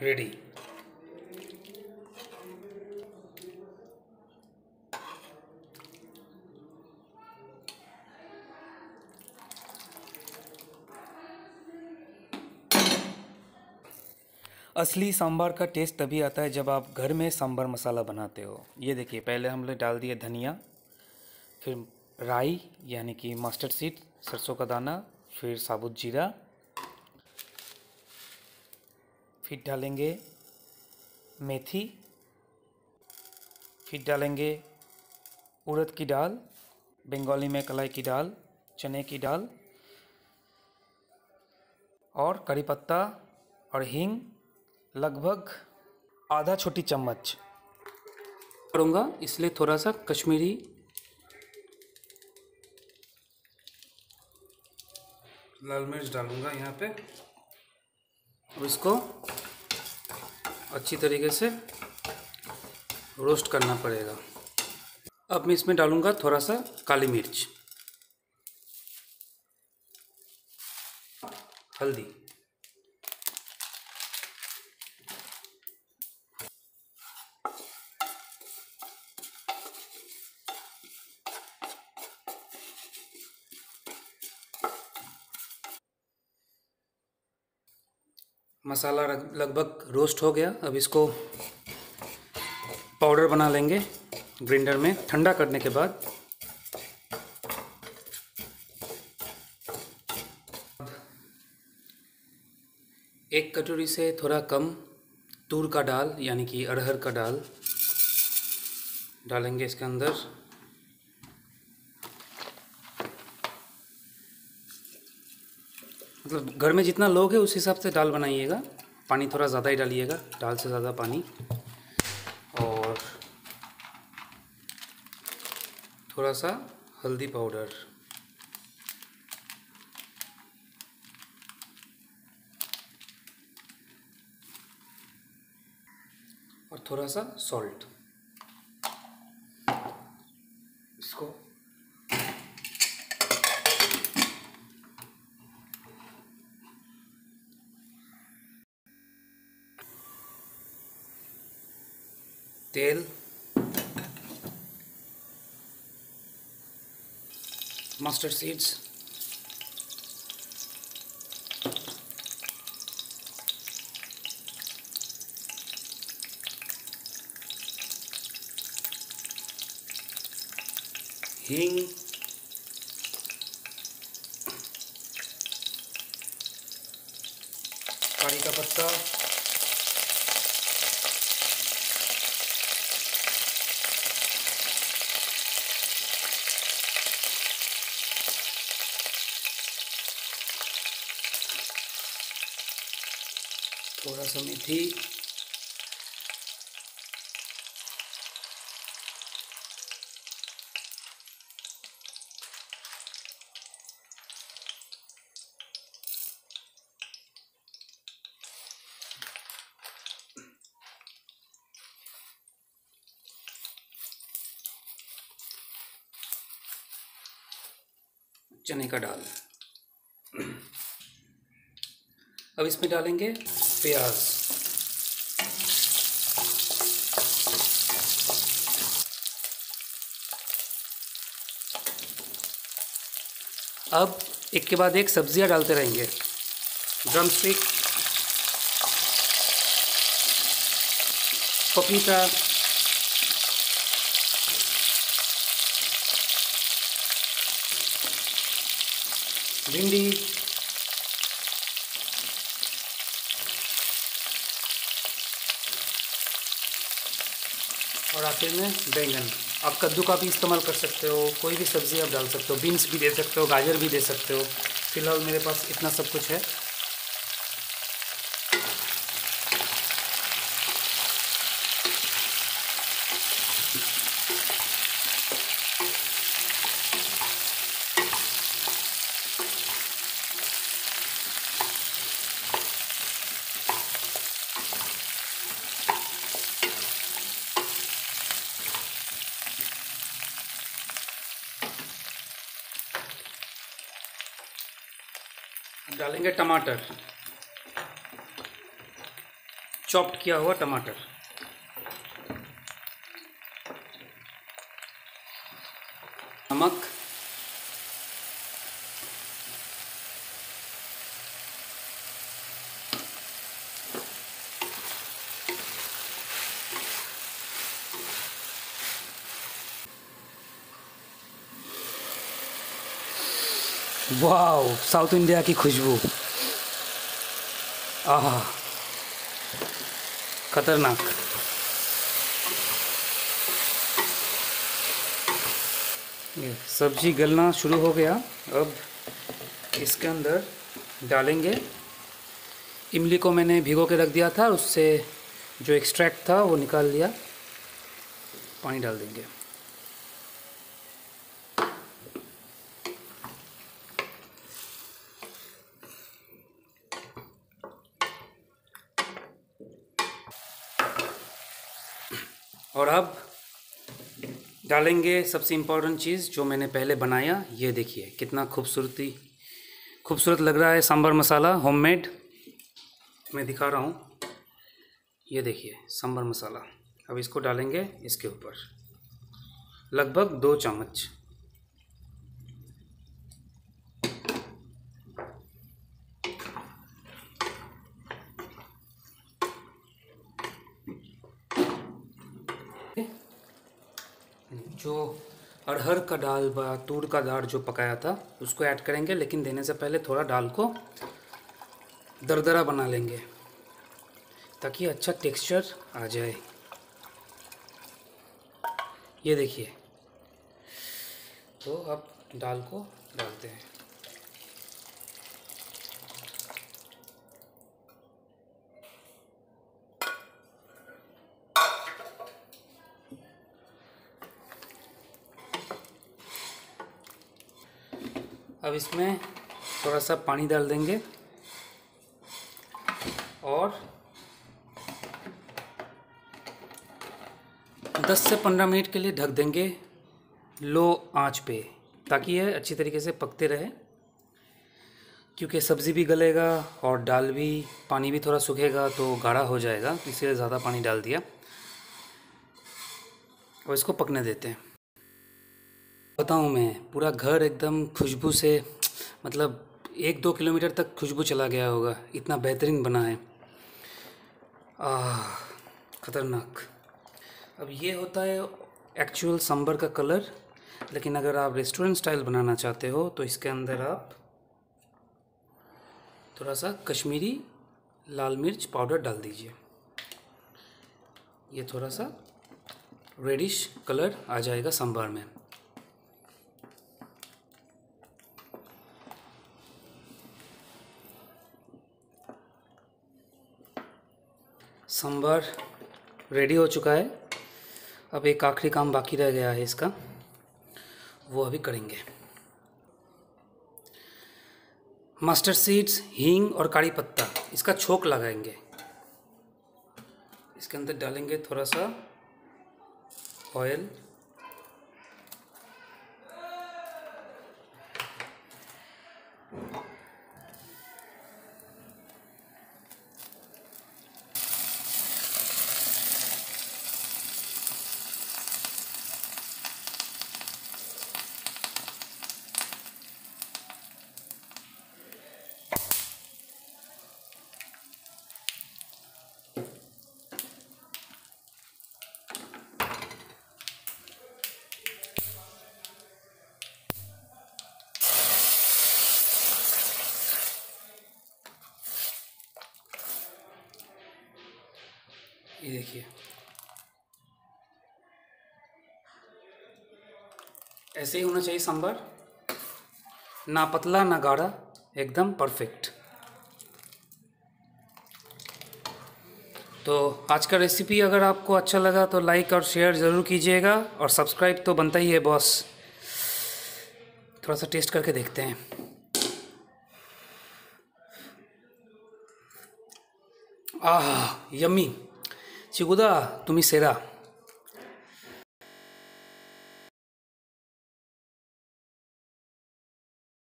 Ready. असली सांभर का test तभी आता है जब आप घर में सांभर मसाला बनाते हो। ये देखिए, पहले हम लोग डाल दिए धनिया, फिर राई यानी कि मस्टर्ड सीड, सरसों का दाना, फिर साबुत जीरा, फिर डालेंगे मेथी, फिर डालेंगे उड़द की दाल, बंगाली में कलाई की दाल, चने की दाल, और करी पत्ता और हींग, लगभग आधा छोटी चम्मच करूँगा, इसलिए थोड़ा सा कश्मीरी लाल मिर्च डालूँगा यहाँ पे। अब इसको अच्छी तरीके से रोस्ट करना पड़ेगा। अब मैं इसमें डालूँगा थोड़ा सा काली मिर्च, हल्दी, मसाला लगभग रोस्ट हो गया। अब इसको पाउडर बना लेंगे ग्राइंडर में। ठंडा करने के बाद एक कटोरी से थोड़ा कम तूर का दाल यानी कि अरहर का दाल डालेंगे इसके अंदर। मतलब घर में जितना लोग है उस हिसाब से दाल बनाइएगा। पानी थोड़ा ज़्यादा ही डालिएगा, दाल से ज़्यादा पानी। और थोड़ा सा हल्दी पाउडर, और थोड़ा सा सॉल्ट। इसको तेल, मस्टर्ड सीड्स, हींग, कड़ी का पत्ता, थोड़ा सा मेथी, चने का दाल। अब इसमें डालेंगे प्याज, अब एक के बाद एक सब्जियां डालते रहेंगे। ड्रम स्टिक, पपीता, भिंडी, और आखिर में बैंगन। आप कद्दू का भी इस्तेमाल कर सकते हो, कोई भी सब्ज़ी आप डाल सकते हो, बीन्स भी दे सकते हो, गाजर भी दे सकते हो। फिलहाल मेरे पास इतना सब कुछ है। डालेंगे टमाटर, चॉप्ड किया हुआ टमाटर, नमक, वाह, साउथ इंडिया की खुशबू, आहा, खतरनाक। ये सब्जी गलना शुरू हो गया। अब इसके अंदर डालेंगे इमली को, मैंने भिगो के रख दिया था, उससे जो एक्सट्रैक्ट था वो निकाल लिया। पानी डाल देंगे। और अब डालेंगे सबसे इम्पोर्टेंट चीज़ जो मैंने पहले बनाया। ये देखिए कितना खूबसूरत लग रहा है सांभर मसाला, होममेड। मैं दिखा रहा हूँ, ये देखिए सांभर मसाला। अब इसको डालेंगे इसके ऊपर, लगभग 2 चम्मच। जो अरहर का दाल व तूर का दाल जो पकाया था उसको ऐड करेंगे, लेकिन देने से पहले थोड़ा दाल को दरदरा बना लेंगे ताकि अच्छा टेक्सचर आ जाए। ये देखिए, तो अब दाल को डालते हैं। अब इसमें थोड़ा सा पानी डाल देंगे और 10 से 15 मिनट के लिए ढक देंगे लो आंच पे, ताकि यह अच्छी तरीके से पकते रहे। क्योंकि सब्ज़ी भी गलेगा और दाल भी, पानी भी थोड़ा सूखेगा तो गाढ़ा हो जाएगा, इसलिए ज़्यादा पानी डाल दिया। और इसको पकने देते हैं। बताऊँ मैं, पूरा घर एकदम खुशबू से, मतलब 1-2 किलोमीटर तक खुशबू चला गया होगा, इतना बेहतरीन बना है। खतरनाक। अब ये होता है एक्चुअल सांभर का कलर, लेकिन अगर आप रेस्टोरेंट स्टाइल बनाना चाहते हो तो इसके अंदर आप थोड़ा सा कश्मीरी लाल मिर्च पाउडर डाल दीजिए। ये थोड़ा सा रेडिश कलर आ जाएगा सांभर में। सांभर रेडी हो चुका है। अब एक आखिरी काम बाकी रह गया है इसका, वो अभी करेंगे। मस्टर्ड सीड्स, हींग और कड़ी पत्ता, इसका छोंक लगाएंगे। इसके अंदर डालेंगे थोड़ा सा ऑयल, ये देखिए ऐसे ही होना चाहिए सांभर, ना पतला ना गाढ़ा, एकदम परफेक्ट। तो आज का रेसिपी अगर आपको अच्छा लगा तो लाइक और शेयर ज़रूर कीजिएगा, और सब्सक्राइब तो बनता ही है बॉस। थोड़ा सा टेस्ट करके देखते हैं। यम्मी। चिगुदा तुम्ही सेरा।